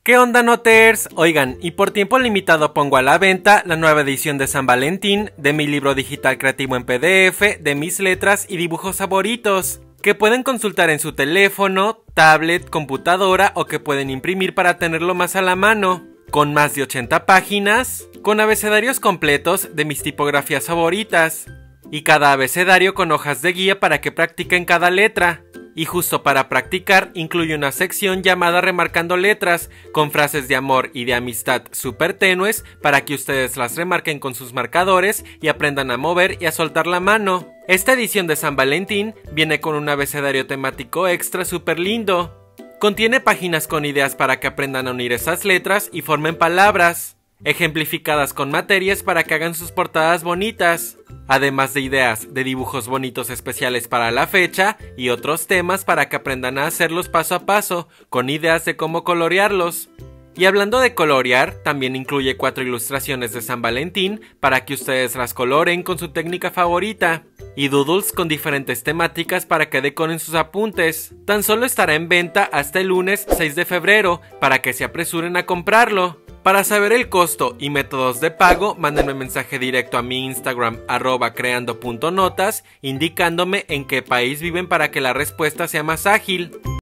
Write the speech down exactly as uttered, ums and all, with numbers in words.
¿Qué onda, noters? Oigan, y por tiempo limitado pongo a la venta la nueva edición de San Valentín de mi libro digital creativo en P D F de mis letras y dibujos favoritos, que pueden consultar en su teléfono, tablet, computadora o que pueden imprimir para tenerlo más a la mano, con más de ochenta páginas, con abecedarios completos de mis tipografías favoritas, y cada abecedario con hojas de guía para que practiquen cada letra. Y justo para practicar incluye una sección llamada Remarcando Letras, con frases de amor y de amistad súper tenues para que ustedes las remarquen con sus marcadores y aprendan a mover y a soltar la mano. Esta edición de San Valentín viene con un abecedario temático extra súper lindo. Contiene páginas con ideas para que aprendan a unir esas letras y formen palabras, ejemplificadas con materias para que hagan sus portadas bonitas, además de ideas de dibujos bonitos especiales para la fecha y otros temas para que aprendan a hacerlos paso a paso, con ideas de cómo colorearlos. Y hablando de colorear, también incluye cuatro ilustraciones de San Valentín para que ustedes las coloren con su técnica favorita, y doodles con diferentes temáticas para que decoren sus apuntes. Tan solo estará en venta hasta el lunes seis de febrero, para que se apresuren a comprarlo. Para saber el costo y métodos de pago, mándenme mensaje directo a mi Instagram arroba creando punto notas indicándome en qué país viven para que la respuesta sea más ágil.